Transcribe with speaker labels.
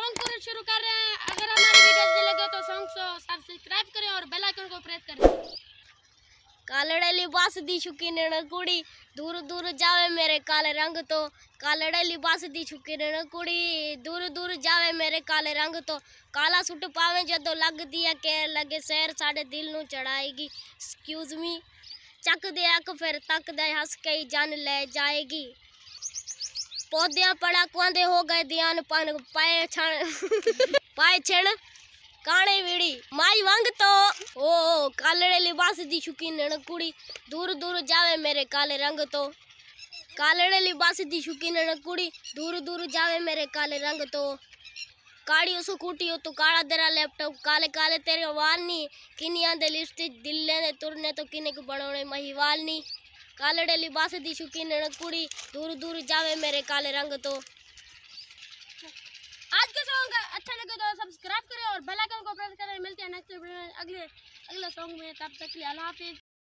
Speaker 1: Song को शुरू कर रहे हैं। अगर हमारी वीडियो अच्छी लगे तो सॉन्ग को सब्सक्राइब करें और बेल आइकन को प्रेस करें।
Speaker 2: कालड़े लिबास दी शौकीन कुड़ी दूर दूर जावे मेरे काले रंग तो। कालड़े लिबास दी शौकीन कुड़ी दूर दूर जावे मेरे काले रंग तो। काला सूट पावे जदों लगदी है कह लगे शहर साडे दिल नूं चढ़ाएगी। एक्सक्यूज मी चक दे अक फिर तक दे हंस के ही जान ले जाएगी। पौधियां पड़ाकुआं दे हो गए ध्यान पन पाए छण काने वीड़ी माई वंग तो। ओ कालड़े लिबास दी शौकीन कुड़ी दूर दूर जावे मेरे काले रंग तो। कालड़े लिबास दी शौकीन कुड़ी दूर दूर जावे मेरे काले रंग तो। काड़ी उस कूटी हो तू काला तेरा लैपटॉप काले काले तेरे वाल नी किनिया दे लिपस्टिक दिल्ले ने तुरने तो किने को बनोने महिवाल नी। कालड़े लिबास दी शौकीन कुड़ी दूर दूर जावे मेरे काले रंग तो।
Speaker 1: आज का सॉन्ग अच्छा लगे तो सब्सक्राइब करें और बेल आइकन को प्रेस करें। मिलते हैं नेक्स्ट वीडियो में अगले सॉन्ग में। तब तक के लिए अल्लाह हाफिज़।